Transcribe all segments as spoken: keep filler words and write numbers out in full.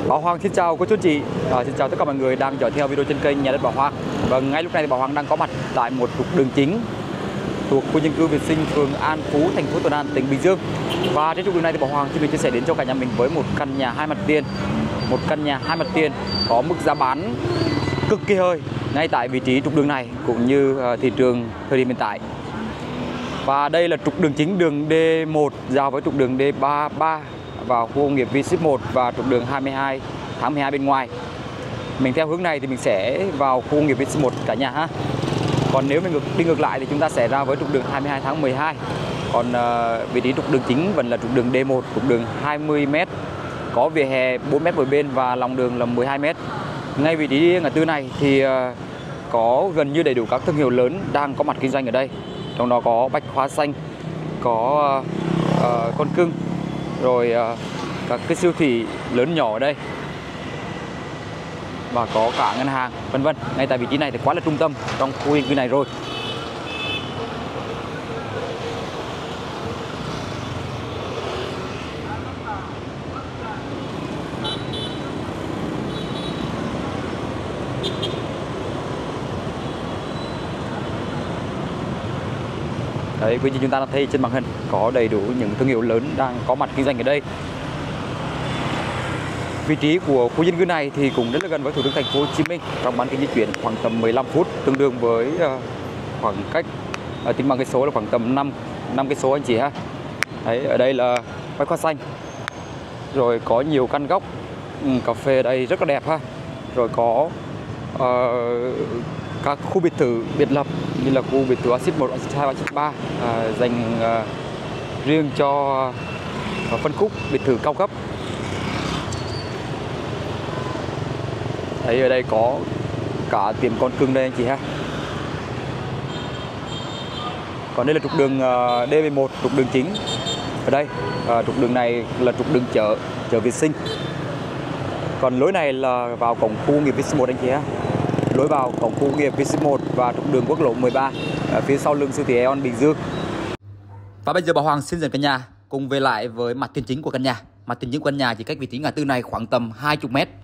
Bảo Hoàng xin chào cô chú chị, à, xin chào tất cả mọi người đang dõi theo video trên kênh Nhà đất Bảo Hoàng. Và ngay lúc này thì Bảo Hoàng đang có mặt tại một trục đường chính thuộc khu dân cư Việt Sinh, phường An Phú, thành phố Thuận An, tỉnh Bình Dương. Và trên trục đường này thì Bảo Hoàng xin được chia sẻ đến cho cả nhà mình với một căn nhà hai mặt tiền, một căn nhà hai mặt tiền có mức giá bán cực kỳ hơi ngay tại vị trí trục đường này cũng như thị trường thời điểm hiện tại. Và đây là trục đường chính đường D một giao với trục đường D ba mươi ba vào khu công nghiệp V ship một và trục đường hai mươi hai tháng mười hai bên ngoài. Mình theo hướng này thì mình sẽ vào khu công nghiệp V ship một cả nhà ha. Còn nếu mình ngược, đi ngược lại thì chúng ta sẽ ra với trục đường hai mươi hai tháng mười hai. Còn uh, vị trí trục đường chính vẫn là trục đường D một, trục đường hai mươi mét, có vỉa hè bốn mét mỗi bên và lòng đường là mười hai mét. Ngay vị trí ngã tư này thì uh, có gần như đầy đủ các thương hiệu lớn đang có mặt kinh doanh ở đây. Trong đó có Bách Hóa Xanh, có uh, uh, Con Cưng, rồi uh, các cái siêu thị lớn nhỏ ở đây và có cả ngân hàng vân vân. Ngay tại vị trí này thì quá là trung tâm trong khu dân cư này rồi. Đấy, quý vị chúng ta đã thấy trên màn hình có đầy đủ những thương hiệu lớn đang có mặt kinh doanh ở đây. Vị trí của khu dân cư này thì cũng rất là gần với thủ tướng thành phố Hồ Chí Minh, trong bán kính di chuyển khoảng tầm mười lăm phút, tương đương với uh, khoảng cách uh, tính bằng cái số là khoảng tầm năm năm cái số anh chị ha. Đấy, ở đây là Bách Hóa Xanh, rồi có nhiều căn góc ừ, cà phê ở đây rất là đẹp ha. Rồi có uh, các khu biệt thự biệt lập như là khu biệt thự Axit một, Axit hai, Axit ba uh, dành uh, riêng cho uh, phân khúc biệt thự cao cấp. Đấy, ở đây có cả tiệm Con Cưng đây anh chị ha. Còn đây là trục đường D mười một, trục đường chính. Ở đây à, trục đường này là trục đường chợ chợ Việt Sinh. Còn lối này là vào cổng khu công nghiệp V ship một anh chị ha. Lối vào cổng khu công nghiệp V ship một và trục đường quốc lộ mười ba ở phía sau lưng siêu thị Aeon Bình Dương. Và bây giờ Bảo Hoàng xin dẫn cả nhà cùng về lại với mặt tiền chính của căn nhà. Mặt tiền chính của căn nhà chỉ cách vị trí ngã tư này khoảng tầm hai mươi mét.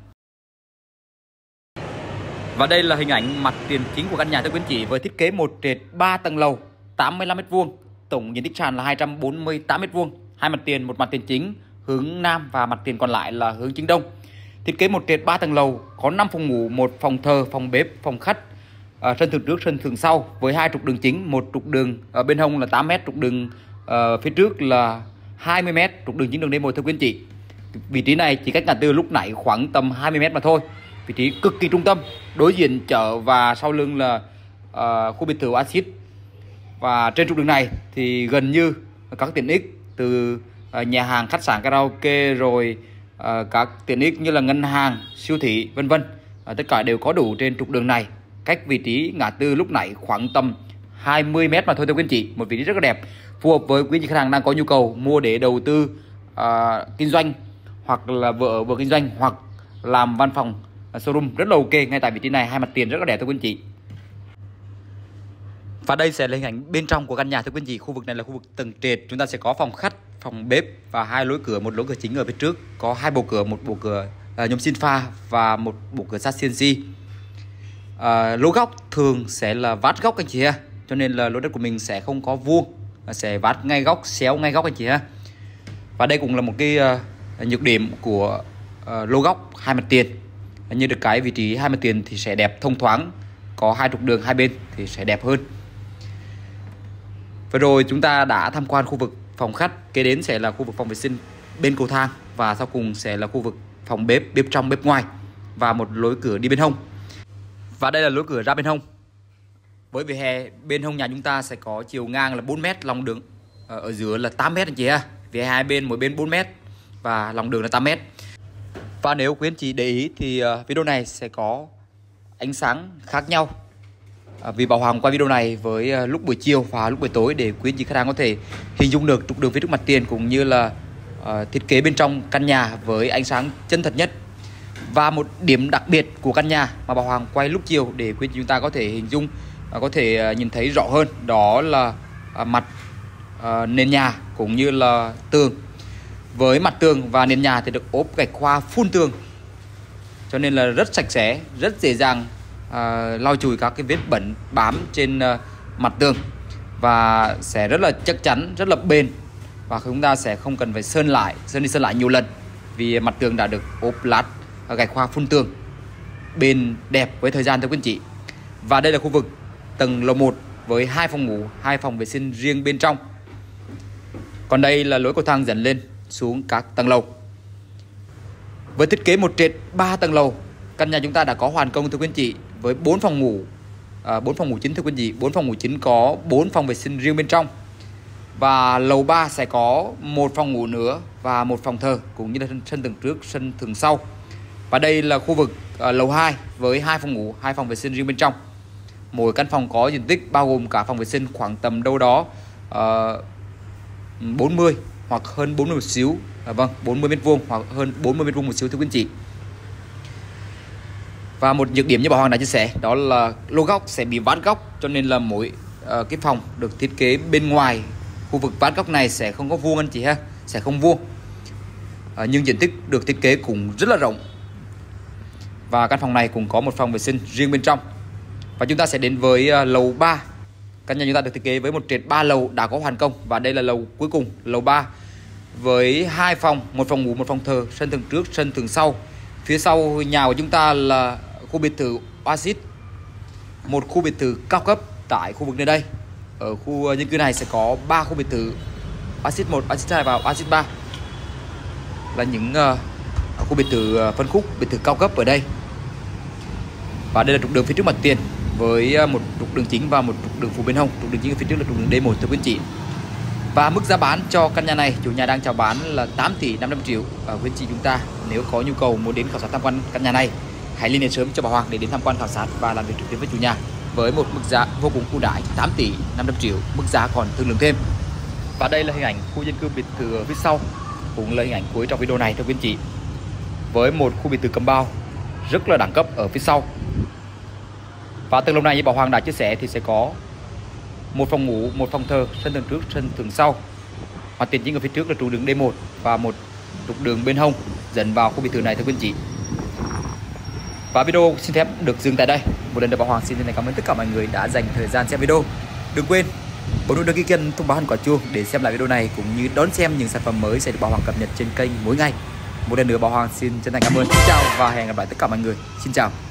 Và đây là hình ảnh mặt tiền chính của căn nhà thưa quý anh chị, với thiết kế một trệt ba tầng lầu, tám mươi lăm mét vuông, tổng diện tích sàn là hai trăm bốn mươi tám mét vuông, hai mặt tiền, một mặt tiền chính hướng nam và mặt tiền còn lại là hướng chính đông. Thiết kế một trệt ba tầng lầu, có năm phòng ngủ, một phòng thờ, phòng bếp, phòng khách, à, sân thượng trước, sân thượng sau với hai trục đường chính, một trục đường ở bên hông là tám mét, trục đường uh, phía trước là hai mươi mét, trục đường chính đường D một thưa quý anh chị. Vị trí này chỉ cách ngã tư lúc nãy khoảng tầm hai mươi mét mà thôi. Vị trí cực kỳ trung tâm, đối diện chợ và sau lưng là uh, khu biệt thự Axit. Và trên trục đường này thì gần như các tiện ích từ uh, nhà hàng, khách sạn, karaoke, rồi uh, các tiện ích như là ngân hàng, siêu thị vân vân, uh, tất cả đều có đủ trên trục đường này. Cách vị trí ngã tư lúc nãy khoảng tầm hai mươi mét mà thôi thưa quý anh chị. Một vị trí rất là đẹp, phù hợp với quý anh chị khách hàng đang có nhu cầu mua để đầu tư uh, kinh doanh, hoặc là vợ vừa kinh doanh, hoặc làm văn phòng showroom rất là ok. Ngay tại vị trí này hai mặt tiền rất là đẹp thưa quý anh chị. Và đây sẽ là hình ảnh bên trong của căn nhà thưa quý anh chị. Khu vực này là khu vực tầng trệt, chúng ta sẽ có phòng khách, phòng bếp và hai lối cửa, một lối cửa chính ở phía trước, có hai bộ cửa, một bộ cửa uh, nhôm xin pha và một bộ cửa sắt xê en xê. Uh, lỗ góc thường sẽ là vát góc anh chị ha, cho nên là lỗ đất của mình sẽ không có vuông, sẽ vát ngay góc, xéo ngay góc anh chị ha. Và đây cũng là một cái uh, nhược điểm của uh, lỗ góc hai mặt tiền. Như được cái vị trí hai mặt tiền thì sẽ đẹp, thông thoáng, có hai trục đường hai bên thì sẽ đẹp hơn. Vừa rồi chúng ta đã tham quan khu vực phòng khách, kế đến sẽ là khu vực phòng vệ sinh bên cầu thang, và sau cùng sẽ là khu vực phòng bếp, bếp trong bếp ngoài và một lối cửa đi bên hông. Và đây là lối cửa ra bên hông. Với vỉa hè bên hông nhà chúng ta sẽ có chiều ngang là bốn mét, lòng đường ở giữa là tám mét anh chị ha. Vỉa hè hai bên mỗi bên bốn mét và lòng đường là tám mét. Và nếu quý anh chị để ý thì video này sẽ có ánh sáng khác nhau. Vì Bảo Hoàng quay video này với lúc buổi chiều và lúc buổi tối để quý anh chị khách hàng có thể hình dung được trục đường phía trước mặt tiền cũng như là uh, thiết kế bên trong căn nhà với ánh sáng chân thật nhất. Và một điểm đặc biệt của căn nhà mà Bảo Hoàng quay lúc chiều để quý anh chị chúng ta có thể hình dung, uh, có thể uh, nhìn thấy rõ hơn, đó là uh, mặt uh, nền nhà cũng như là tường. Với mặt tường và nền nhà thì được ốp gạch hoa phun tường cho nên là rất sạch sẽ, rất dễ dàng à, lau chùi các cái vết bẩn bám trên à, mặt tường, và sẽ rất là chắc chắn, rất là bền, và chúng ta sẽ không cần phải sơn lại, sơn đi sơn lại nhiều lần vì mặt tường đã được ốp lát gạch hoa phun tường bền đẹp với thời gian thưa quý anh chị. Và đây là khu vực tầng lầu một với hai phòng ngủ, hai phòng vệ sinh riêng bên trong. Còn đây là lối cầu thang dẫn lên xuống các tầng lầu. Với thiết kế một trệt ba tầng lầu, căn nhà chúng ta đã có hoàn công thưa quý anh chị, với bốn phòng ngủ, à, bốn phòng ngủ chính thưa quý anh chị. bốn phòng ngủ chính có bốn phòng vệ sinh riêng bên trong. Và lầu ba sẽ có một phòng ngủ nữa và một phòng thờ, cũng như là sân tầng trước, sân tầng sau. Và đây là khu vực à, lầu hai với hai phòng ngủ, hai phòng vệ sinh riêng bên trong. Mỗi căn phòng có diện tích bao gồm cả phòng vệ sinh khoảng tầm đâu đó uh, bốn mươi hoặc hơn bốn mươi một xíu, à, vâng, bốn mươi mét vuông hoặc hơn bốn mươi mét vuông một xíu thưa quý anh chị. Và một nhược điểm như Bảo Hoàng đã chia sẻ đó là lô góc sẽ bị vát góc, cho nên là mỗi uh, cái phòng được thiết kế bên ngoài khu vực vát góc này sẽ không có vuông anh chị ha, sẽ không vuông. Uh, nhưng diện tích được thiết kế cũng rất là rộng. Và căn phòng này cũng có một phòng vệ sinh riêng bên trong. Và chúng ta sẽ đến với uh, lầu ba. Căn nhà chúng ta được thiết kế với một trệt ba lầu đã có hoàn công, và đây là lầu cuối cùng, lầu ba, với hai phòng, một phòng ngủ, một phòng thờ, sân tầng trước, sân tầng sau. Phía sau nhà của chúng ta là khu biệt thự Oasis, một khu biệt thự cao cấp tại khu vực nơi đây. Ở khu dân cư này sẽ có ba khu biệt thự Oasis một, Oasis hai và Oasis ba, là những uh, khu biệt thự uh, phân khúc biệt thự cao cấp ở đây. Và đây là trục đường phía trước mặt tiền với một trục đường chính và một trục đường phụ bên hông. Trục đường chính ở phía trước là trục đường D một thưa quý anh chị. Và mức giá bán cho căn nhà này, chủ nhà đang chào bán là tám tỷ năm trăm triệu. Và quý anh chị chúng ta nếu có nhu cầu muốn đến khảo sát tham quan căn nhà này, hãy liên hệ sớm cho Bảo Hoàng để đến tham quan khảo sát và làm việc trực tiếp với chủ nhà với một mức giá vô cùng ưu đãi tám tỷ năm trăm triệu, mức giá còn thương lượng thêm. Và đây là hình ảnh khu dân cư biệt thự ở phía sau, cũng là hình ảnh cuối trong video này thưa quý anh chị, với một khu biệt thự cầm bao rất là đẳng cấp ở phía sau. Và tầng lầu này như Bảo Hoàng đã chia sẻ thì sẽ có một phòng ngủ, một phòng thờ, sân tầng trước, sân tầng sau. Mặt tiền chính ở phía trước là trục đường D một và một trục đường bên hông dẫn vào khu biệt thự này thưa quý anh chị. Và video xin phép được dừng tại đây. Một lần nữa Bảo Hoàng xin chân thành cảm ơn tất cả mọi người đã dành thời gian xem video. Đừng quên bấm nút đăng ký kênh, thông báo hình quả chuông để xem lại video này, cũng như đón xem những sản phẩm mới sẽ được Bảo Hoàng cập nhật trên kênh mỗi ngày. Một lần nữa Bảo Hoàng xin chân thành cảm ơn. Xin chào và hẹn gặp lại tất cả mọi người. Xin chào.